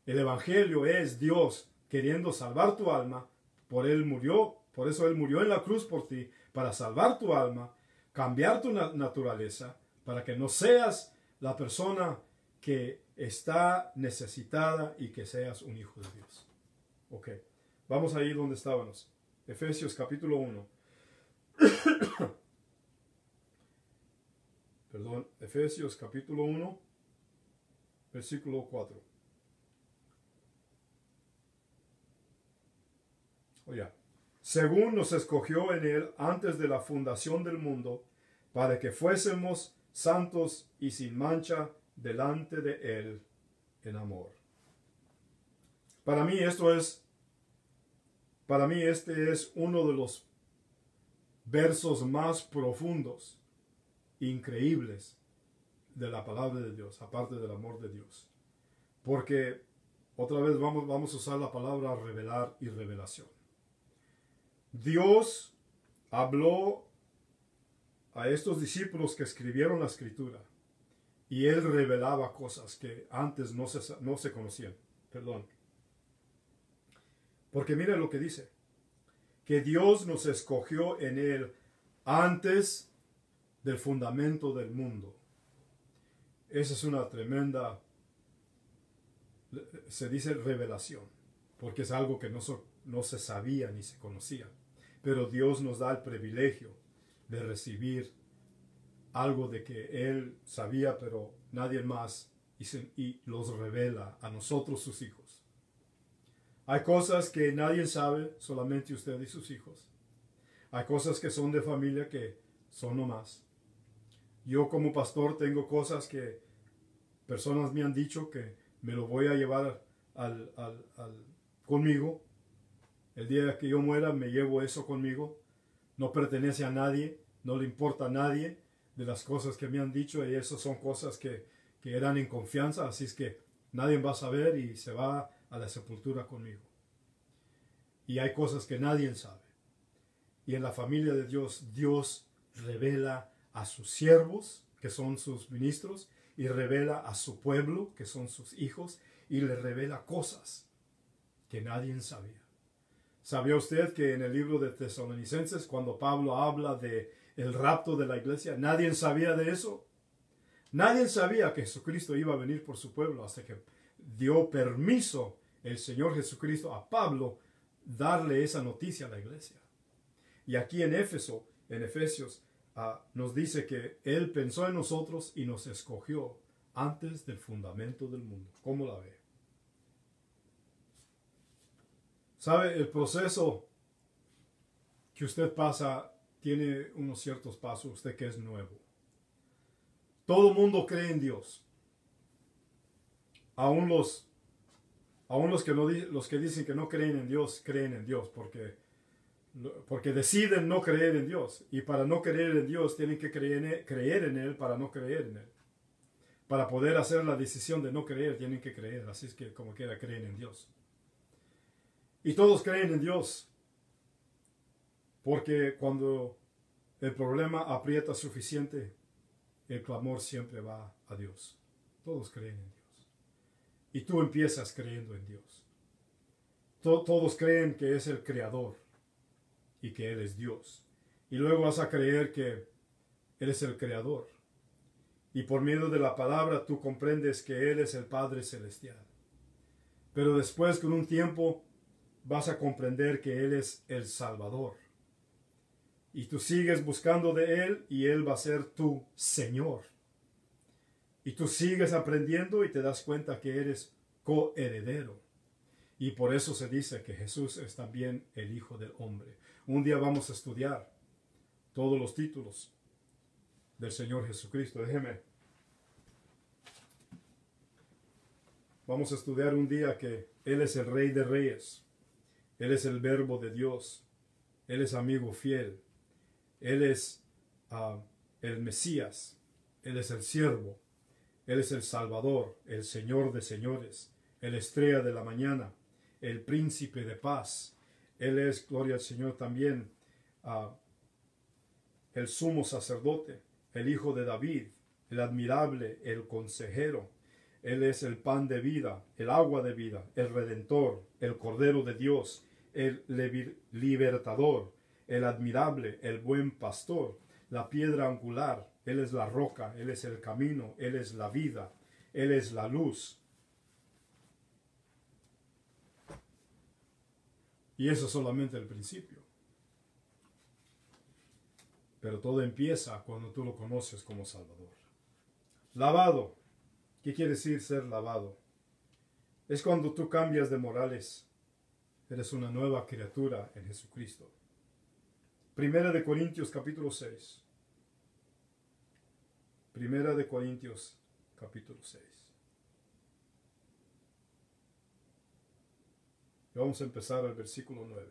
El Evangelio es Dios queriendo salvar tu alma. Por eso Él murió en la cruz por ti, para salvar tu alma, cambiar tu naturaleza, para que no seas la persona que está necesitada y que seas un hijo de Dios. Ok, vamos a ir donde estábamos. Efesios capítulo 1. Perdón, Efesios capítulo 1, versículo 4. Oye, según nos escogió en Él antes de la fundación del mundo, para que fuésemos santos y sin mancha delante de Él en amor. Para mí este es uno de los versos más profundos, increíbles de la palabra de Dios, aparte del amor de Dios. Porque otra vez vamos a usar la palabra revelar y revelación. Dios habló a estos discípulos que escribieron la escritura y Él revelaba cosas que antes no se conocían. Perdón. Porque mira lo que dice, que Dios nos escogió en Él antes del fundamento del mundo. Esa es una tremenda, se dice revelación, porque es algo que no se sabía ni se conocía. Pero Dios nos da el privilegio de recibir algo de que Él sabía, pero nadie más, y los revela a nosotros, sus hijos. Hay cosas que nadie sabe, solamente usted y sus hijos. Hay cosas que son de familia que son nomás. Yo como pastor tengo cosas que personas me han dicho que me lo voy a llevar conmigo. El día que yo muera me llevo eso conmigo. No pertenece a nadie, no le importa a nadie de las cosas que me han dicho, y esas son cosas que eran en confianza, así es que nadie va a saber y se va a la sepultura conmigo. Y hay cosas que nadie sabe. Y en la familia de Dios, Dios revela a sus siervos, que son sus ministros, y revela a su pueblo, que son sus hijos, y le revela cosas que nadie sabía. ¿Sabía usted que en el libro de Tesalonicenses, cuando Pablo habla de el rapto de la iglesia, nadie sabía de eso? Nadie sabía que Jesucristo iba a venir por su pueblo hasta que dio permiso el Señor Jesucristo a Pablo darle esa noticia a la iglesia. Y aquí en Efesios, nos dice que Él pensó en nosotros y nos escogió antes del fundamento del mundo. ¿Cómo la ve? ¿Sabe? El proceso que usted pasa tiene unos ciertos pasos, usted que es nuevo. Todo el mundo cree en Dios. Aún los que dicen que no creen en Dios, creen en Dios porque deciden no creer en Dios. Y para no creer en Dios tienen que creer en Él para no creer en Él. Para poder hacer la decisión de no creer, tienen que creer. Así es que como quiera creen en Dios. Y todos creen en Dios. Porque cuando el problema aprieta suficiente, el clamor siempre va a Dios. Todos creen en Dios. Y tú empiezas creyendo en Dios. Todos creen que es el Creador y que Él es Dios. Y luego vas a creer que Él es el Creador. Y por medio de la palabra tú comprendes que Él es el Padre Celestial. Pero después, con un tiempo, vas a comprender que Él es el Salvador. Y tú sigues buscando de Él y Él va a ser tu Señor. Y tú sigues aprendiendo y te das cuenta que eres coheredero. Y por eso se dice que Jesús es también el Hijo del Hombre. Un día vamos a estudiar todos los títulos del Señor Jesucristo. Vamos a estudiar un día que Él es el Rey de Reyes. Él es el Verbo de Dios. Él es amigo fiel. Él es el Mesías. Él es el siervo. Él es el Salvador, el Señor de señores, el Estrella de la mañana, el Príncipe de paz. Él es, gloria al Señor, también el Sumo Sacerdote, el Hijo de David, el Admirable, el Consejero, Él es el pan de vida, el agua de vida, el Redentor, el Cordero de Dios, el libertador, el admirable, el buen pastor, la piedra angular. Él es la roca, Él es el camino, Él es la vida, Él es la luz. Y eso es solamente el principio. Pero todo empieza cuando tú lo conoces como Salvador. Lavado. ¿Qué quiere decir ser lavado? Es cuando tú cambias de morales. Eres una nueva criatura en Jesucristo. Primera de Corintios capítulo 6. Primera de Corintios capítulo 6. Y vamos a empezar al versículo 9.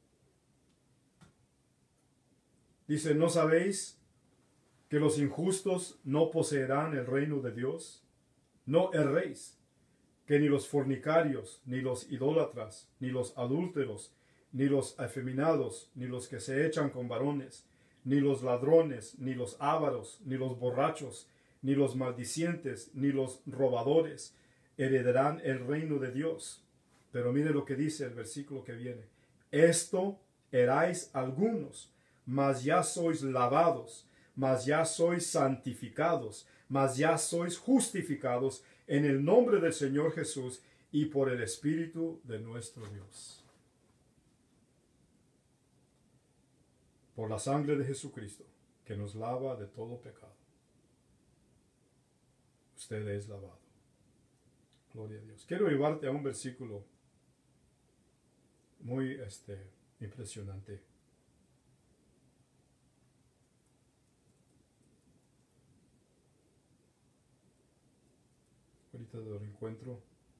Dice, ¿no sabéis que los injustos no poseerán el reino de Dios? No erréis, que ni los fornicarios, ni los idólatras, ni los adúlteros, ni los afeminados, ni los que se echan con varones, ni los ladrones, ni los ávaros, ni los borrachos, ni los maldicientes, ni los robadores heredarán el reino de Dios. Pero mire lo que dice el versículo que viene. Esto erais algunos, mas ya sois lavados, mas ya sois santificados, mas ya sois justificados en el nombre del Señor Jesús y por el Espíritu de nuestro Dios. Por la sangre de Jesucristo, que nos lava de todo pecado. Usted es lavado. Gloria a Dios. Quiero llevarte a un versículo muy impresionante. Ahorita lo encuentro.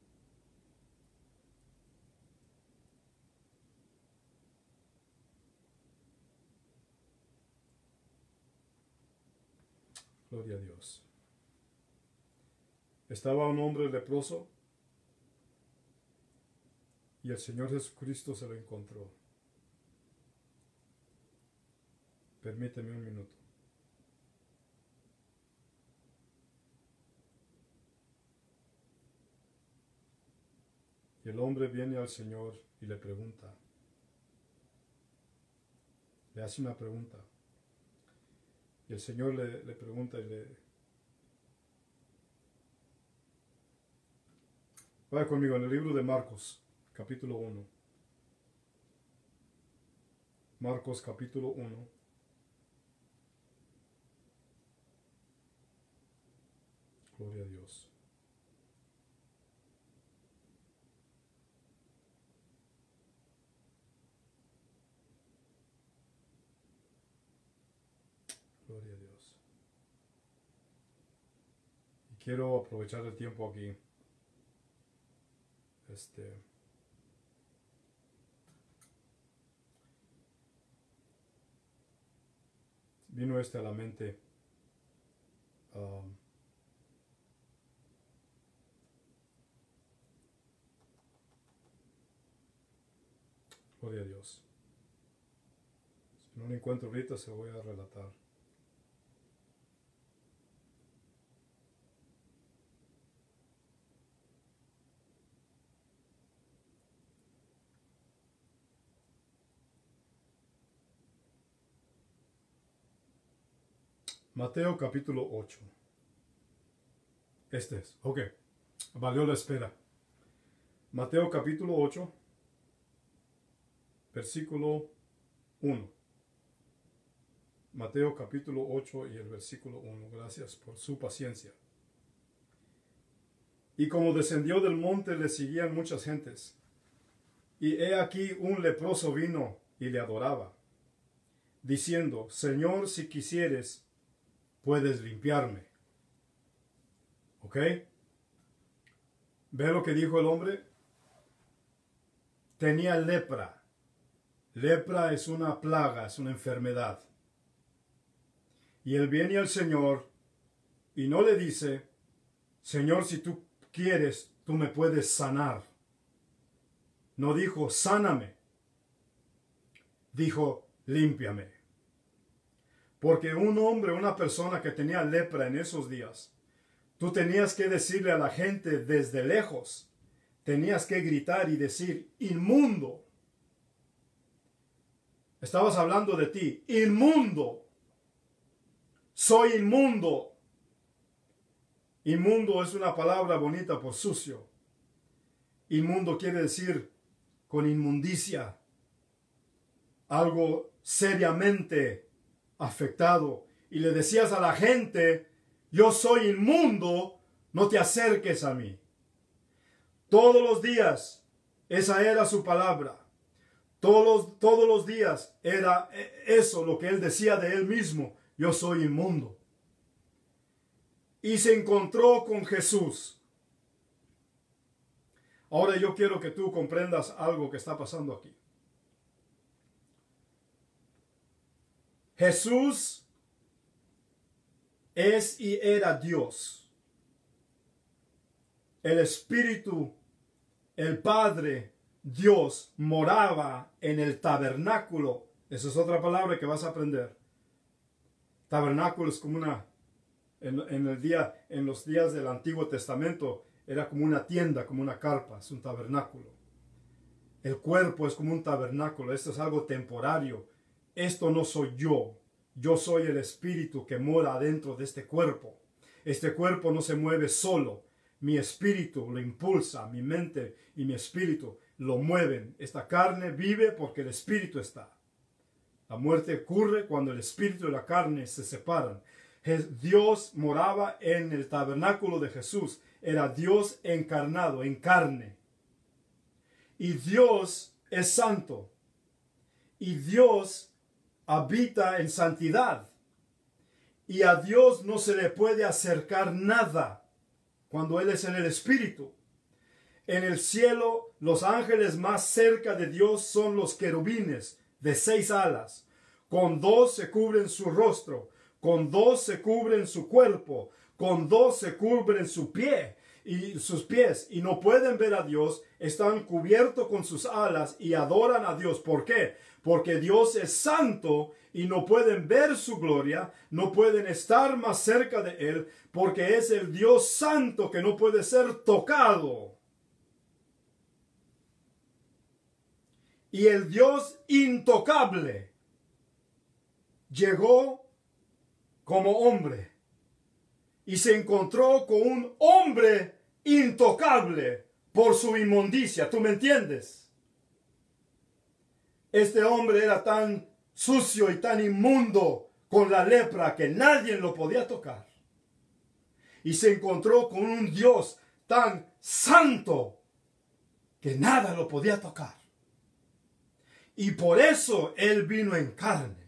Gloria a Dios. Estaba un hombre leproso y el Señor Jesucristo se lo encontró. Permíteme un minuto. Y el hombre viene al Señor y le pregunta. Le hace una pregunta. Y el Señor le pregunta y le... Vaya conmigo en el libro de Marcos, capítulo 1. Marcos, capítulo 1. Gloria a Dios. Gloria a Dios. Y quiero aprovechar el tiempo aquí. Vino a la mente. Gloria a Dios. Si no lo encuentro ahorita, se lo voy a relatar. Mateo capítulo 8. Ok. Valió la espera. Mateo capítulo 8, versículo 1. Mateo capítulo 8 y el versículo 1. Gracias por su paciencia. Y como descendió del monte le seguían muchas gentes. Y he aquí un leproso vino y le adoraba, diciendo, Señor, si quisieres, puedes limpiarme. ¿Ok? ¿Ve lo que dijo el hombre? Tenía lepra. Lepra es una plaga, es una enfermedad. Y él viene al Señor y no le dice, Señor, si tú quieres, tú me puedes sanar. No dijo, sáname. Dijo, límpiame. Porque un hombre, una persona que tenía lepra en esos días, Tú tenías que decirle a la gente desde lejos, tenías que gritar y decir, inmundo. Estabas hablando de ti, inmundo. Soy inmundo. Inmundo es una palabra bonita por sucio. Inmundo quiere decir con inmundicia, algo seriamente afectado. Y le decías a la gente, yo soy inmundo, no te acerques a mí. Todos los días, esa era su palabra. Todos los días era eso lo que él decía de él mismo, yo soy inmundo. Y se encontró con Jesús. Ahora yo quiero que tú comprendas algo que está pasando aquí. Jesús es y era Dios. El Espíritu, el Padre, Dios, moraba en el tabernáculo. Esa es otra palabra que vas a aprender. Tabernáculo es como una, en los días del Antiguo Testamento, era como una tienda, como una carpa, es un tabernáculo. El cuerpo es como un tabernáculo, esto es algo temporario. Esto no soy yo, yo soy el Espíritu que mora dentro de este cuerpo. Este cuerpo no se mueve solo, mi espíritu lo impulsa, mi mente y mi espíritu lo mueven. Esta carne vive porque el espíritu está. La muerte ocurre cuando el espíritu y la carne se separan. Dios moraba en el tabernáculo de Jesús. Era Dios encarnado, en carne. Y Dios es santo. Y Dios habita en santidad. Y a Dios no se le puede acercar nada cuando Él es en el Espíritu. En el cielo, los ángeles más cerca de Dios son los querubines de 6 alas. Con 2 se cubren su rostro, con 2 se cubren su cuerpo, con 2 se cubren sus pies, y no pueden ver a Dios, están cubiertos con sus alas y adoran a Dios. ¿Por qué? Porque Dios es santo y no pueden ver su gloria, no pueden estar más cerca de Él, porque es el Dios santo que no puede ser tocado. Y el Dios intocable llegó como hombre y se encontró con un hombre intocable por su inmundicia. ¿Tú me entiendes? Este hombre era tan sucio y tan inmundo con la lepra que nadie lo podía tocar. Y se encontró con un Dios tan santo que nada lo podía tocar. Y por eso Él vino en carne.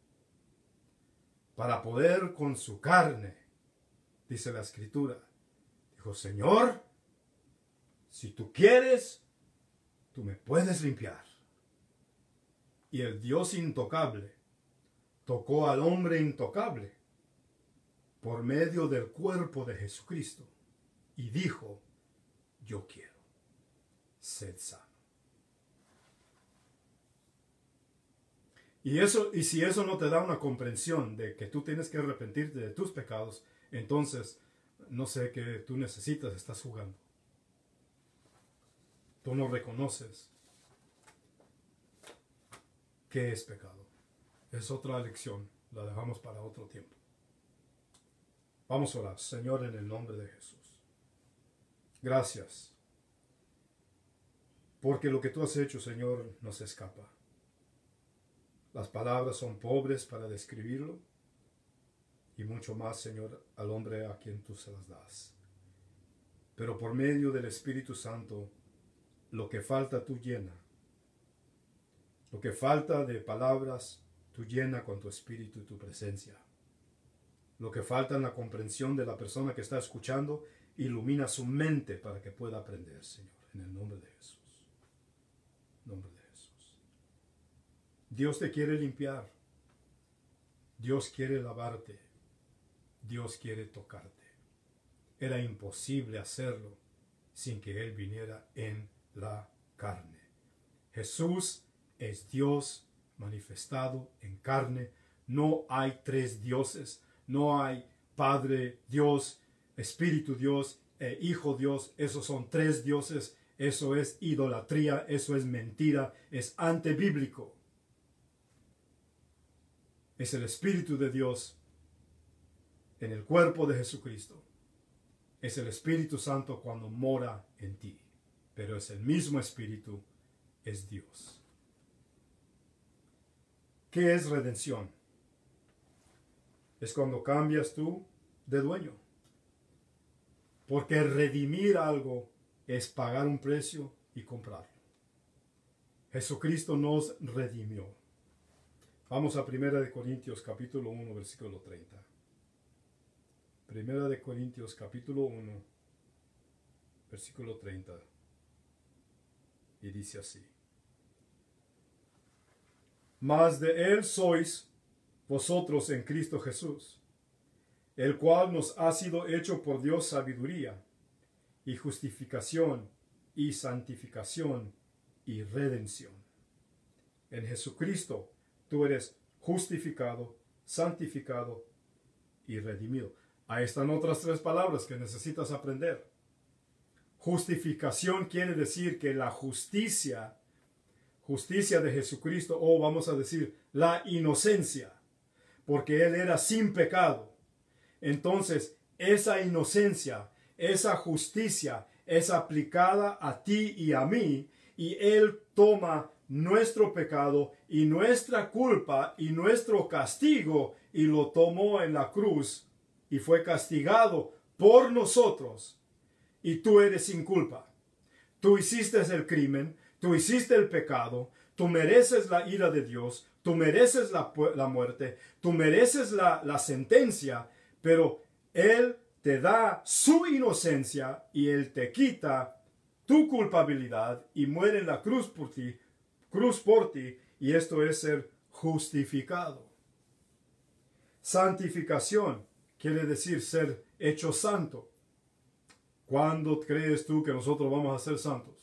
Para poder con su carne, dice la Escritura, dijo, Señor, si tú quieres, tú me puedes limpiar. Y el Dios intocable tocó al hombre intocable por medio del cuerpo de Jesucristo y dijo, yo quiero, sed sano. Y si eso no te da una comprensión de que tú tienes que arrepentirte de tus pecados, entonces no sé qué tú necesitas, estás jugando. Tú no reconoces qué es pecado. Es otra lección, la dejamos para otro tiempo. Vamos a orar. Señor, en el nombre de Jesús. Gracias. Porque lo que tú has hecho, Señor, nos escapa. Las palabras son pobres para describirlo. Y mucho más, Señor, al hombre a quien tú se las das. Pero por medio del Espíritu Santo, lo que falta tú llena. Lo que falta de palabras, tú llena con tu Espíritu y tu presencia. Lo que falta en la comprensión de la persona que está escuchando, ilumina su mente para que pueda aprender, Señor, en el nombre de Jesús. Nombre de Jesús. Dios te quiere limpiar. Dios quiere lavarte. Dios quiere tocarte. Era imposible hacerlo sin que Él viniera en la carne. Jesús es Dios manifestado en carne. No hay 3 dioses. No hay Padre, Dios, Espíritu Dios e Hijo Dios, esos son tres dioses, eso es idolatría, eso es mentira, es antibíblico. Es el Espíritu de Dios en el cuerpo de Jesucristo. Es el Espíritu Santo cuando mora en ti, pero es el mismo Espíritu, es Dios. ¿Qué es redención? Es cuando cambias tú de dueño. Porque redimir algo es pagar un precio y comprarlo. Jesucristo nos redimió. Vamos a 1 Corintios capítulo 1, versículo 30. 1 Corintios capítulo 1, versículo 30. Y dice así. Mas de Él sois vosotros en Cristo Jesús, el cual nos ha sido hecho por Dios sabiduría, y justificación, y santificación, y redención. En Jesucristo tú eres justificado, santificado y redimido. Ahí están otras tres palabras que necesitas aprender. Justificación quiere decir que la justicia de Jesucristo, o vamos a decir, la inocencia, porque Él era sin pecado. Entonces, esa inocencia, esa justicia es aplicada a ti y a mí, y Él toma nuestro pecado y nuestra culpa y nuestro castigo y lo tomó en la cruz y fue castigado por nosotros. Y tú eres sin culpa. Tú hiciste el crimen, tú hiciste el pecado, tú mereces la ira de Dios, tú mereces la muerte, tú mereces la sentencia, pero Él te da su inocencia y Él te quita tu culpabilidad y muere en la cruz por ti, y esto es ser justificado. Santificación quiere decir ser hecho santo. ¿Cuándo crees tú que nosotros vamos a ser santos?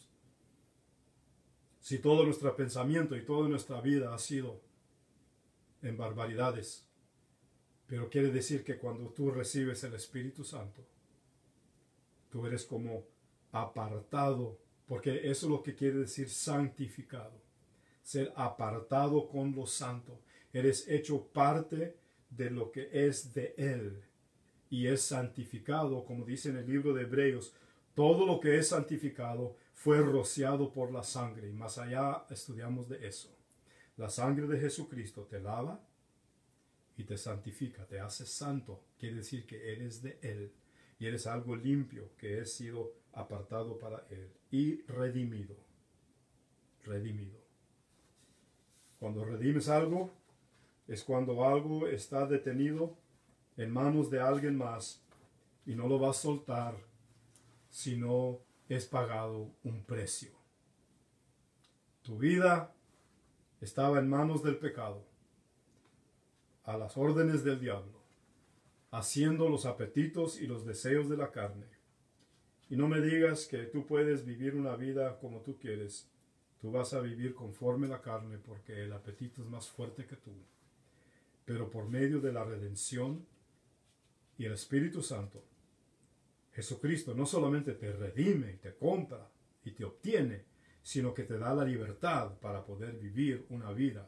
Si todo nuestro pensamiento y toda nuestra vida ha sido en barbaridades. Pero quiere decir que cuando tú recibes el Espíritu Santo, tú eres como apartado, porque eso es lo que quiere decir santificado. Ser apartado con lo santo. Eres hecho parte de lo que es de Él. Y es santificado, como dice en el libro de Hebreos, todo lo que es santificado fue rociado por la sangre. Y más allá estudiamos de eso. La sangre de Jesucristo te lava y te santifica, te hace santo. Quiere decir que eres de Él. Y eres algo limpio, que has sido apartado para Él. Y redimido. Redimido. Cuando redimes algo, es cuando algo está detenido en manos de alguien más y no lo vas a soltar si no es pagado un precio. Tu vida estaba en manos del pecado, a las órdenes del diablo, haciendo los apetitos y los deseos de la carne. Y no me digas que tú puedes vivir una vida como tú quieres. Tú vas a vivir conforme la carne porque el apetito es más fuerte que tú. Pero por medio de la redención y el Espíritu Santo, Jesucristo no solamente te redime, te compra y te obtiene, sino que te da la libertad para poder vivir una vida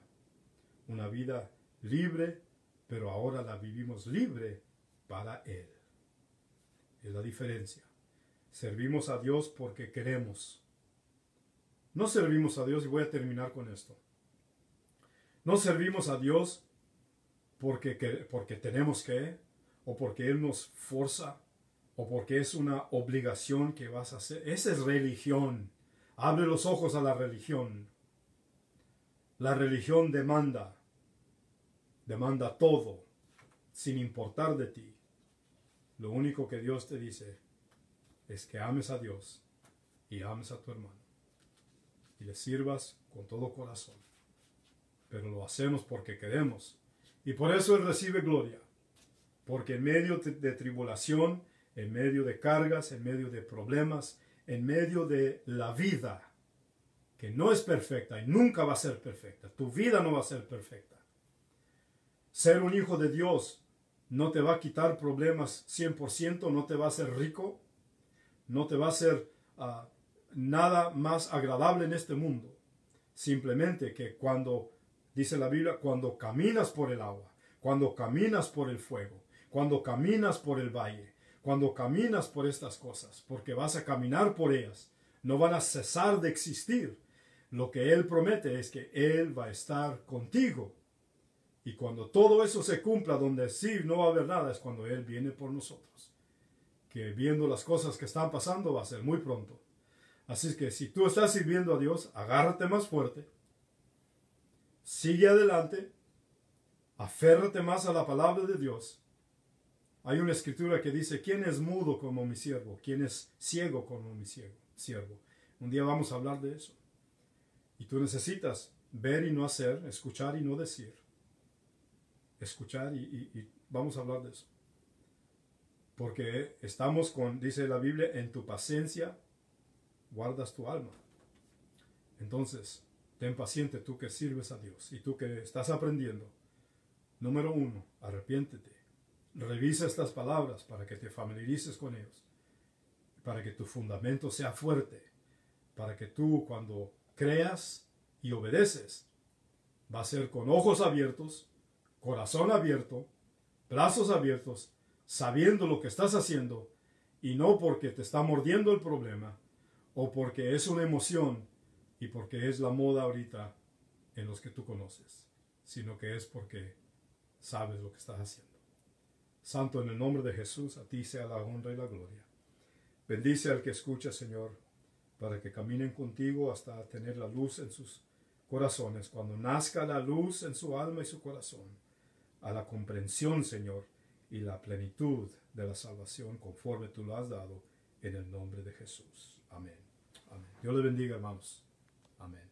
libre, pero ahora la vivimos libre para Él. Es la diferencia. Servimos a Dios porque queremos. No servimos a Dios, y voy a terminar con esto. No servimos a Dios porque tenemos que, o porque Él nos forza, o porque es una obligación que vas a hacer. Esa es religión. Abre los ojos a la religión. La religión demanda todo, sin importar de ti. Lo único que Dios te dice es que ames a Dios y ames a tu hermano. Y le sirvas con todo corazón. Pero lo hacemos porque queremos. Y por eso Él recibe gloria. Porque en medio de tribulación, en medio de cargas, en medio de problemas, en medio de la vida, que no es perfecta y nunca va a ser perfecta. Tu vida no va a ser perfecta. Ser un hijo de Dios no te va a quitar problemas 100%, no te va a hacer rico, no te va a hacer nada más agradable en este mundo. Simplemente que cuando, dice la Biblia, cuando caminas por el agua, cuando caminas por el fuego, cuando caminas por el valle, cuando caminas por estas cosas, porque vas a caminar por ellas, no van a cesar de existir. Lo que Él promete es que Él va a estar contigo. Y cuando todo eso se cumpla, donde sí no va a haber nada, es cuando Él viene por nosotros. Que viendo las cosas que están pasando va a ser muy pronto. Así es que si tú estás sirviendo a Dios, agárrate más fuerte, sigue adelante, aférrate más a la palabra de Dios. Hay una escritura que dice, ¿quién es mudo como mi siervo? ¿Quién es ciego como mi siervo? Un día vamos a hablar de eso. Y tú necesitas ver y no hacer, escuchar y no decir. Escuchar y vamos a hablar de eso. Porque estamos con, dice la Biblia, en tu paciencia guardas tu alma. Entonces, ten paciente tú que sirves a Dios y tú que estás aprendiendo. Número 1, arrepiéntete. Revisa estas palabras para que te familiarices con ellos. Para que tu fundamento sea fuerte. Para que tú cuando creas y obedeces, va a ser con ojos abiertos, corazón abierto, brazos abiertos, sabiendo lo que estás haciendo y no porque te está mordiendo el problema o porque es una emoción y porque es la moda ahorita en los que tú conoces, sino que es porque sabes lo que estás haciendo. Santo, en el nombre de Jesús, a ti sea la honra y la gloria. Bendice al que escucha, Señor, para que caminen contigo hasta tener la luz en sus corazones, cuando nazca la luz en su alma y su corazón, a la comprensión, Señor, y la plenitud de la salvación conforme tú lo has dado, en el nombre de Jesús. Amén. Amén. Dios le bendiga, hermanos. Amén.